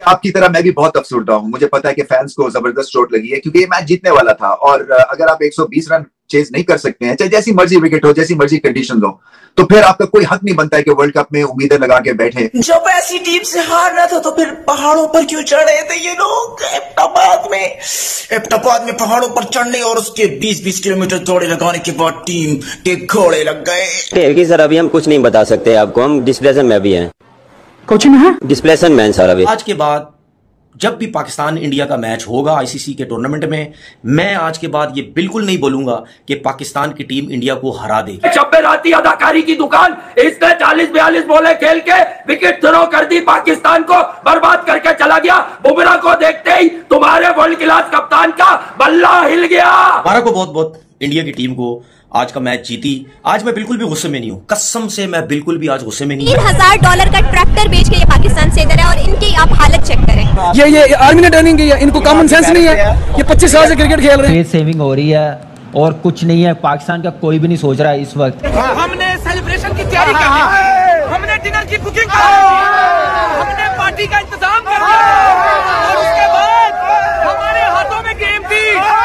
आपकी तरह मैं भी बहुत अफसुर्दा हूं। मुझे पता है कि फैंस को जबरदस्त चोट लगी है क्योंकि ये मैच जीतने वाला था और अगर आप 120 रन चेज नहीं कर सकते हैं, चाहे जैसी मर्जी विकेट हो, जैसी मर्जी कंडीशन हो, तो फिर आपका कोई हक नहीं बनता है कि वर्ल्ड कप में उम्मीदें लगा के बैठे। जब ऐसी टीम से हारना था तो फिर पहाड़ों पर क्यों चढ़े थे ये लोग? एबटाबाद में पहाड़ों पर चढ़ने और उसके 20-20 किलोमीटर दौड़े लगाने के बाद टीम के घोड़े लग गए। सर अभी हम कुछ नहीं बता सकते आपको, हम डिस्प्लेसन में भी हैं। कोचिंग में है डिस्प्लेसन मैन सर अभी। आज के बाद जब भी पाकिस्तान इंडिया का मैच होगा आईसीसी के टूर्नामेंट में, मैं आज के बाद ये बिल्कुल नहीं बोलूंगा कि पाकिस्तान की टीम इंडिया को हरा देगी। चब्बेराती अदाकारी की दुकान, इसने 40-42 बॉलें खेल के विकेट थ्रो कर दी, पाकिस्तान को बर्बाद करके चला गया। बुमराह को देखते ही तुम्हारे वर्ल्ड क्लास कप्तान का बल्ला हिल गया। भारत को बहुत बहुत इंडिया की टीम को आज का मैच जीती। आज मैं बिल्कुल भी गुस्से में नहीं हूँ, कसम से मैं बिल्कुल भी आज गुस्से में नहीं हूँ। $3,000 का ट्रैक्टर बेच के ये पाकिस्तान से इधर है और इनकी आप हालत चेक करें। ये आर्मी ने ट्रेनिंग की है, इनको कॉमन सेंस नहीं है। ये 25 साल से क्रिकेट खेल रहे हैं। सेविंग हो रही है और कुछ नहीं है। पाकिस्तान का कोई भी नहीं सोच रहा है इस वक्त। हमने सेलिब्रेशन की तैयारी कर ली, हमने डिनर की बुकिंग कर ली, हमने पार्टी का इंतजाम कर लिया और उसके बाद हमारे हाथों में गेम थी,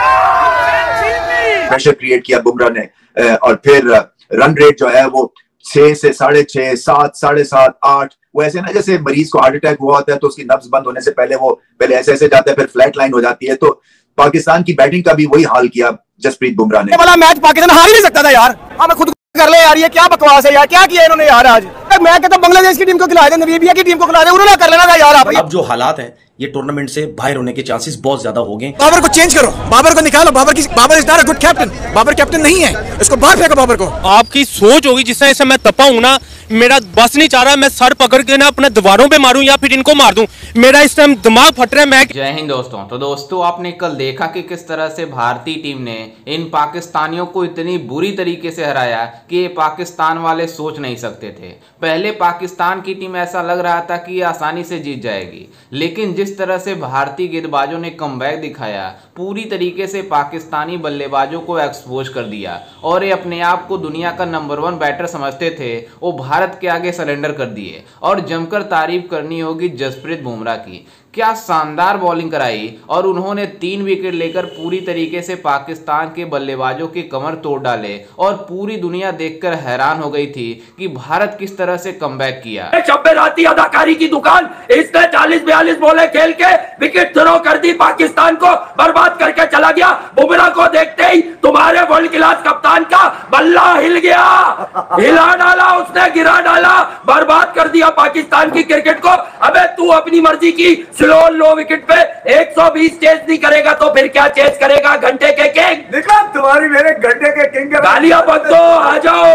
प्रेशर क्रिएट किया बुमराह ने और फिर रन रेट जो है वो 6 से 6.5, 7, 7.5, 8, वो ऐसे ना जैसे मरीज को हार्ट अटैक हुआ होता है तो उसकी नब्ज बंद होने से पहले वो पहले ऐसे ऐसे जाता है, फिर फ्लैट लाइन हो जाती है। तो पाकिस्तान की बैटिंग का भी वही हाल किया जसप्रीत बुमराह ने। वाला मैच पाकिस्तान हार ही नहीं सकता था यार। हमें खुद कर ले यार, ये क्या बकवास है यार, क्या किया इन्होंने यार। आज मैं कहता बांग्लादेश की टीम को खिला दे, नमीबिया की टीम को खिला दे, उन्होंने कर लेना था यार। अब जो हालात है ये टूर्नामेंट से बाहर होने के चांसेस बहुत ज्यादा हो गए। बाबर को चेंज करो, बाबर को निकालो। Babar is not a good captain. Babar captain नहीं है, इसको बाहर फेंको बाबर को। आपकी सोच होगी जिस तरह से मैं तपा हूं ना, मेरा बस नहीं चाह रहा मैं सर पकड़ के ना अपने दीवारों पे मारूं या फिर इनको मार दूं। मेरा इस टाइम दिमाग फट रहा है। मैं जय हिंद दोस्तों। तो दोस्तों आपने कल देखा कि किस तरह से भारतीय टीम ने इन पाकिस्तानियों को इतनी बुरी तरीके से हराया कि ये पाकिस्तान वाले सोच नहीं सकते थे। पहले पाकिस्तान की टीम ऐसा लग रहा था कि ये आसानी से जीत जाएगी, लेकिन जिस तरह से भारतीय गेंदबाजों ने कमबैक दिखाया, पूरी तरीके से पाकिस्तानी बल्लेबाजों को एक्सपोज कर दिया और ये अपने आप को दुनिया का नंबर 1 बैटर समझते थे, वो भारत के आगे सरेंडर कर दिए। और जमकर तारीफ करनी होगी जसप्रीत बुमराह की, क्या शानदार बॉलिंग कराई और उन्होंने 3 विकेट लेकर पूरी तरीके से पाकिस्तान के बल्लेबाजों के कमर तोड़ डाले और पूरी दुनिया देखकर हैरान हो गई थी कि भारत किस तरह से कमबैक किया। चब्बेराती अदाकारी की दुकान, इसने 40-42 बॉलें खेल के विकेट थ्रो कर दी, पाकिस्तान को बर्बाद करके चला गया। बुमराह को देखते ही तुम्हारे वर्ल्ड क्लास कप्तान का बल्ला हिल गया, हिला डाला उसने, गिरा डाला, बर्बाद कर दिया पाकिस्तान की क्रिकेट को। अबे तू अपनी मर्जी की लो विकेट पे 120 चेज नहीं करेगा तो फिर क्या चेज करेगा? घंटे के किंग देखा तुम्हारी मेरे घंटे के किंग। गालियां बक दो, आ जाओ,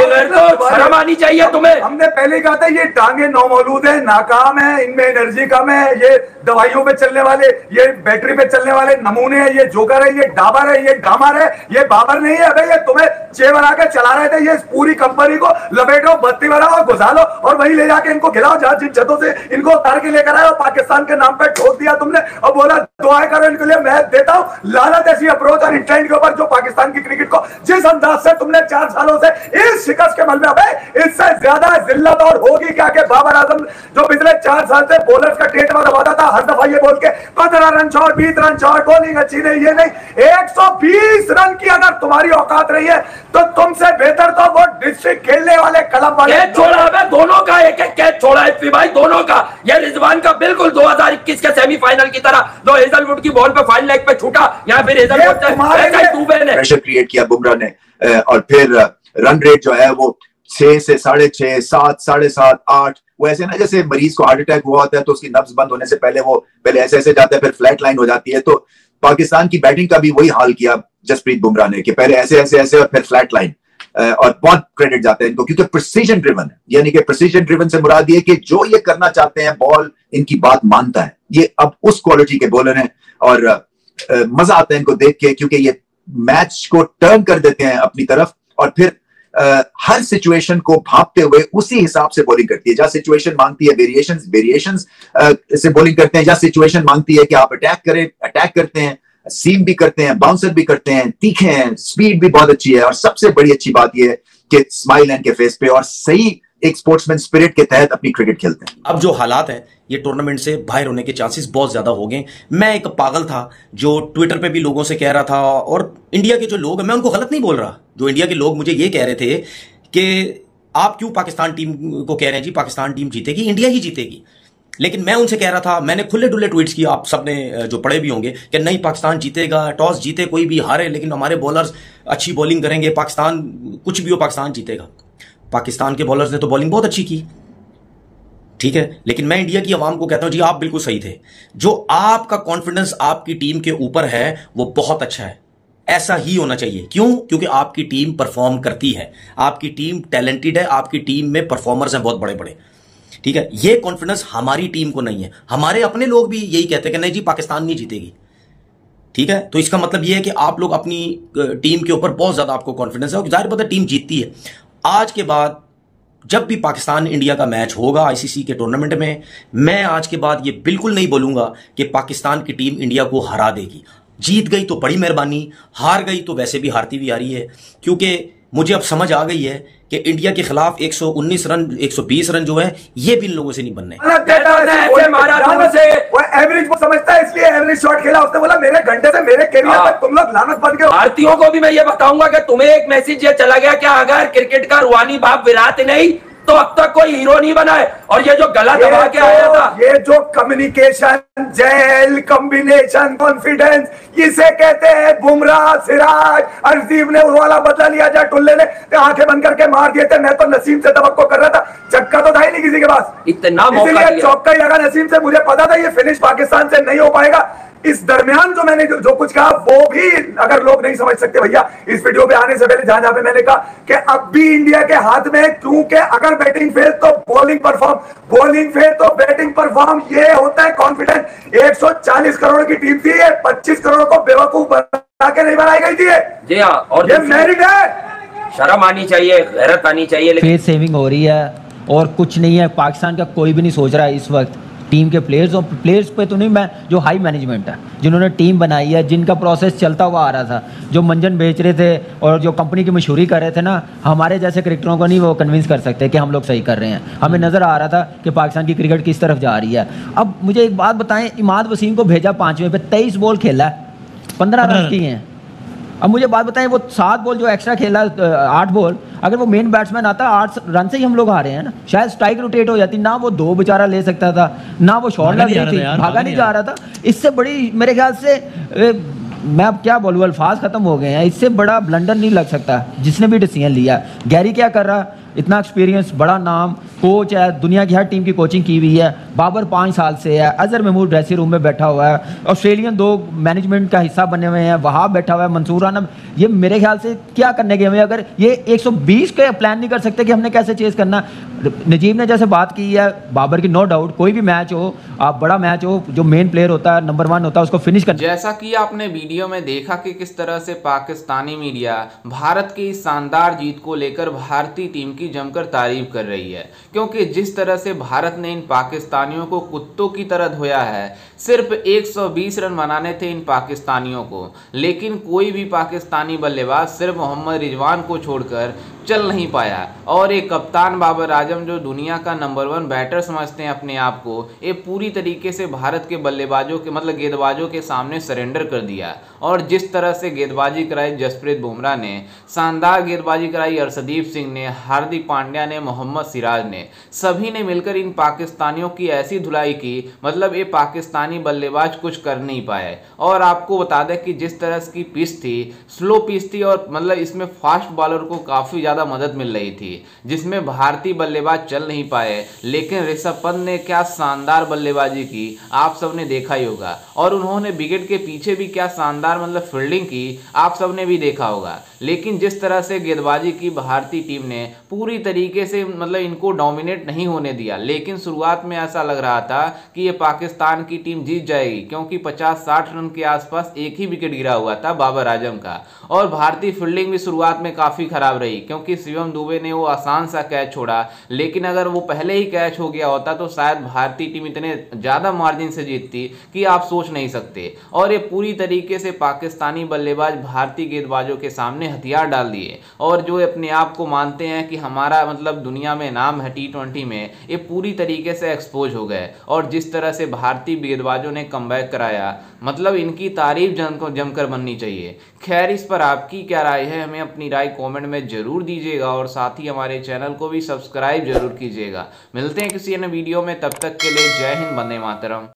तो शर्म आनी चाहिए तुम्हें। हमने पहले कहा था ये टांगे नौमौलूद है, नाकाम है, इनमें एनर्जी कम है, ये दवाइयों पे चलने वाले, ये बैटरी पे चलने वाले नमूने हैं, ये जोकर है, ये डाबर है, ये डामर है, ये बाबर नहीं है। ये तुम्हें चे बना के चला रहे थे, ये पूरी कंपनी को लपेटो, बत्ती बनाओ, घुसा लो और वही ले जाके इनको खिलाओ जहां जिन छतों से इनको उतार के लेकर आए। पाकिस्तान के नाम पे ठोक दिया तुमने और बोला दुआएं करो इनके लिए, मैं देता हूं। लानत ऐसी अप्रोच और इंटेंट के ऊपर जो पाकिस्तान की क्रिकेट को जिस अंदाज से तुमने 4 सालों से इस शिकस्त के मलबे में, इससे ज्यादा जिल्लत और होगी क्या कि बाबर आजम जो पिछले 4 साल से बॉलर्स का टेट में दबाता था, हर दफा ये बोल के 15 run short, 20 run short, bowling अच्छी नहीं, ये नहीं। 120 रन की अगर तुम्हारी औकात रही है तो तुमसे बेहतर तो वो डिस्ट्रिक्ट खेलने वाले क्लब वाले छोड़ा है। दोनों का एक कैच छोड़ा है भाई, दोनों का। ये रिजवान का बिल्कुल 2021 के सेमीफाइनल की तरह जो हेजलवुड की बॉल पे फाइन लेग पे छूटा, यहाँ फिर हेजलवुड ने प्रेशर क्रिएट किया बुमराह ने और फिर रन रेट जो है वो 6 से 6.5, 7, 7.5, 8, वो ऐसे ना जैसे मरीज को हार्ट अटैक हुआ होता है तो उसकी नब्ज बंद होने से पहले वो पहले ऐसे ऐसे जाता है, फिर फ्लैट लाइन हो जाती है। तो पाकिस्तान की बैटिंग का भी वही हाल किया जसप्रीत बुमराह ने कि पहले ऐसे ऐसे ऐसे और फिर फ्लैट लाइन। और बहुत क्रेडिट जाता है इनको क्योंकि प्रिसीजन ड्रिवन है, यानी कि प्रिसीजन ड्रिवन से मुराद ये कि जो ये करना चाहते हैं बॉल इनकी बात मानता है। ये अब उस क्वालिटी के बॉलर हैं और मजा आता है इनको देख के क्योंकि ये मैच को टर्न कर देते हैं अपनी तरफ और फिर हर सिचुएशन को भांपते हुए उसी हिसाब से बॉलिंग करती है। जहां सिचुएशन मांगती है वेरिएशंस से बॉलिंग करते हैं, जहां सिचुएशन मांगती है कि आप अटैक करें, अटैक करते हैं, सीम भी करते हैं, बाउंसर भी करते हैं, तीखे हैं, स्पीड भी बहुत अच्छी है और सबसे बड़ी अच्छी बात यह है कि स्माइल है इनके फेस पे और सही एक स्पोर्ट्समैन स्पिरिट के तहत अपनी क्रिकेट खेलते हैं। अब जो हालात है, ये टूर्नामेंट से बाहर होने के चांसेस बहुत ज्यादा हो गए। मैं एक पागल था जो ट्विटर पे भी लोगों से कह रहा था, और इंडिया के जो लोग हैं, मैं उनको गलत नहीं बोल रहा, जो इंडिया के लोग मुझे ये कह रहे थे कि आप क्यों पाकिस्तान टीम को कह रहे हैं जी पाकिस्तान टीम जीतेगी, इंडिया ही जीतेगी। लेकिन मैं उनसे कह रहा था, मैंने खुले डुल्ले ट्वीट्स किए, आप सबने जो पढ़े भी होंगे, कि नहीं पाकिस्तान जीतेगा, टॉस जीते कोई भी हारे, लेकिन हमारे बॉलर्स अच्छी बॉलिंग करेंगे, पाकिस्तान कुछ भी हो पाकिस्तान जीतेगा। पाकिस्तान के बॉलर्स ने तो बॉलिंग बहुत अच्छी की, ठीक है, लेकिन मैं इंडिया की आवाम को कहता हूं जी आप बिल्कुल सही थे। जो आपका कॉन्फिडेंस आपकी टीम के ऊपर है वो बहुत अच्छा है, ऐसा ही होना चाहिए। क्यों? क्योंकि आपकी टीम परफॉर्म करती है, आपकी टीम टैलेंटेड है, आपकी टीम में परफॉर्मर्स हैं बहुत बड़े बड़े, ठीक है। ये कॉन्फिडेंस हमारी टीम को नहीं है। हमारे अपने लोग भी यही कहते हैं कि नहीं जी पाकिस्तान नहीं जीतेगी, ठीक है। तो इसका मतलब यह है कि आप लोग अपनी टीम के ऊपर बहुत ज्यादा आपको कॉन्फिडेंस है, और जाहिर बात है टीम जीतती है। आज के बाद जब भी पाकिस्तान इंडिया का मैच होगा आईसीसी के टूर्नामेंट में, मैं आज के बाद ये बिल्कुल नहीं बोलूंगा कि पाकिस्तान की टीम इंडिया को हरा देगी। जीत गई तो बड़ी मेहरबानी, हार गई तो वैसे भी हारती हुई आ रही है, क्योंकि मुझे अब समझ आ गई है कि इंडिया के खिलाफ 119 रन 120 रन जो है ये भी इन लोगों से नहीं बनने। वो एवरेज वो समझता है, इसलिए एवरेज शॉट खेला। उसने बोला मेरे घंटे से मेरे कैरियर तक तुम लोग लानत बन गए। भारतीयों को भी मैं ये बताऊंगा कि तुम्हें एक मैसेज ये चला गया, क्या अगर क्रिकेट का रूहानी बाप विराट नहीं तो अब तक कोई हीरो नहीं बना है। और ये जो गलत दबा के आया था, ये जो कम्युनिकेशन, जेल, कॉम्बिनेशन, कॉन्फिडेंस, इसे कहते हैं। बुमराह, सिराज, अर्शदीप ने वो वाला बदला लिया जा, टुल्ले ने आंखें बंद करके मार दिए थे। मैं तो नसीम से तवक्को कर रहा था, चक्का तो था ही नहीं किसी के पास, इतना इसलिए चौका ही लगा नसीम से। मुझे पता था ये फिनिश पाकिस्तान से नहीं हो पाएगा। इस दरमियान जो मैंने जो कुछ कहा वो भी अगर लोग नहीं समझ सकते भैया, इस वीडियो पे आने से पहले जहां पे मैंने कहा कि अब भी इंडिया के हाथ में, क्योंकि अगर बैटिंग फेल तो बॉलिंग परफॉर्म, बॉलिंग फेल तो बैटिंग परफॉर्म, ये होता है कॉन्फिडेंस। 140 करोड़ की टीम थी, ये 25 करोड़ को बेवकूफ बना के नहीं बनाई गई थी। जी हाँ, और ये मेरिट है। शर्म आनी चाहिए, गैरत आनी चाहिए। फेस सेविंग हो रही है और कुछ नहीं है। पाकिस्तान का कोई भी नहीं सोच रहा है इस वक्त टीम के प्लेयर्स, और प्लेयर्स पे तो नहीं, मैं जो हाई मैनेजमेंट है जिन्होंने टीम बनाई है, जिनका प्रोसेस चलता हुआ आ रहा था, जो मंजन बेच रहे थे और जो कंपनी की मशहूरी कर रहे थे ना, हमारे जैसे क्रिकेटरों को नहीं वो कन्विंस कर सकते कि हम लोग सही कर रहे हैं। हमें नज़र आ रहा था कि पाकिस्तान की क्रिकेट किस तरफ जा रही है। अब मुझे एक बात बताएं, इमाद वसीम को भेजा 5वें पे, 23 बॉल खेला, 15 रन किए हैं। अब मुझे बात बताएं, वो 7 बॉल जो एक्स्ट्रा खेला, 8 बॉल, अगर वो मेन बैट्समैन आता 8 रन से ही हम लोग हारे हैं ना। शायद स्ट्राइक रोटेट हो जाती, ना वो 2 बेचारा ले सकता था, ना वो शॉट लग रही थी, भागा नहीं जा रहा था। इससे बड़ी मेरे ख्याल से मैं अब क्या बोलूँ, अल्फाज खत्म हो गए हैं। इससे बड़ा ब्लंडर नहीं लग सकता जिसने भी डिसीजन लिया। गैरी क्या कर रहा, इतना एक्सपीरियंस, बड़ा नाम, कोच है, दुनिया की हर टीम की कोचिंग की हुई है। बाबर 5 साल से है, अजहर महमूद ड्रेसिंग रूम में बैठा हुआ है, ऑस्ट्रेलियन 2 मैनेजमेंट का हिस्सा बने हुए हैं, वहाँ बैठा हुआ है मंसूर राना। ये मेरे ख्याल से क्या करने गए हुए, अगर ये 120 के प्लान नहीं कर सकते कि हमने कैसे चेस करना। नजीब ने जैसे बात की है बाबर की, नो डाउट, कोई भी मैच हो, आप बड़ा मैच हो, जो मेन प्लेयर होता है, नंबर 1 होता है, उसको फिनिश करना। जैसा कि आपने वीडियो में देखा कि किस तरह से पाकिस्तानी मीडिया भारत की शानदार जीत को लेकर भारतीय टीम की जमकर तारीफ कर रही है, क्योंकि जिस तरह से भारत ने इन पाकिस्तानियों को कुत्तों की तरह धोया है। सिर्फ 120 रन बनाने थे इन पाकिस्तानियों को, लेकिन कोई भी पाकिस्तानी बल्लेबाज सिर्फ मोहम्मद रिजवान को छोड़कर चल नहीं पाया। और एक कप्तान बाबर आजम, जो दुनिया का नंबर 1 बैटर समझते हैं अपने आप को, ये पूरी तरीके से भारत के बल्लेबाजों के मतलब गेंदबाजों के सामने सरेंडर कर दिया। और जिस तरह से गेंदबाजी कराई जसप्रीत बुमराह ने, शानदार गेंदबाजी कराई अर्शदीप सिंह ने, हार्दिक पांड्या ने, मोहम्मद सिराज ने, सभी ने मिलकर इन पाकिस्तानियों की ऐसी धुलाई की, मतलब ये पाकिस्तानी बल्लेबाज कुछ कर नहीं पाए। और आपको बता दें कि जिस तरह की पिच थी, स्लो पिच थी, और मतलब इसमें फास्ट बॉलर को काफ़ी ज़्यादा मदद मिल रही थी, जिसमें भारतीय बल्लेबाज चल नहीं पाए। लेकिन ऋषभ पंत ने क्या शानदार बल्लेबाजी की, आप सबने देखा ही होगा। और उन्होंने विकेट के पीछे भी क्या शानदार मतलब फील्डिंग की, आप सबने भी देखा होगा। लेकिन जिस तरह से गेंदबाजी की भारतीय टीम ने, पूरी तरीके से मतलब इनको डोमिनेट नहीं होने दिया। लेकिन शुरुआत में ऐसा लग रहा था कि ये पाकिस्तान की टीम जीत जाएगी, क्योंकि 50-60 रन के आसपास एक ही विकेट गिरा हुआ था बाबर आजम का। और भारतीय फील्डिंग भी शुरुआत में काफ़ी खराब रही, क्योंकि क्योंकि शिवम दुबे ने वो आसान सा कैच छोड़ा, लेकिन अगर वो पहले ही कैच हो गया होता तो शायद भारतीय टीम इतने ज़्यादा मार्जिन से जीतती कि आप सोच नहीं सकते। और ये पूरी तरीके से पाकिस्तानी बल्लेबाज भारतीय गेंदबाजों के सामने हथियार डाल दिए, और जो अपने आप को मानते हैं कि हमारा मतलब दुनिया में नाम है T20 में, ये पूरी तरीके से एक्सपोज हो गए। और जिस तरह से भारतीय गेंदबाजों ने कमबैक कराया, मतलब इनकी तारीफ जमकर बननी चाहिए। खैर, इस पर आपकी क्या राय है, हमें अपनी राय कमेंट में जरूर दीजिएगा और साथ ही हमारे चैनल को भी सब्सक्राइब जरूर कीजिएगा। मिलते हैं किसी अन्य वीडियो में, तब तक के लिए जय हिंद, वंदे मातरम।